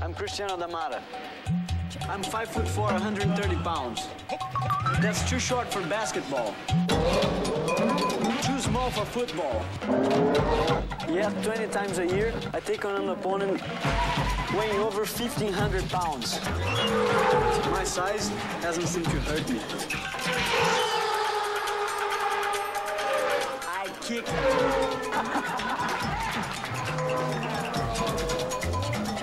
I'm Cristiano Damara. I'm 5'4", 130 pounds. That's too short for basketball. Too small for football. Yet 20 times a year, I take on an opponent weighing over 1,500 pounds. My size hasn't seemed to hurt me. I kick.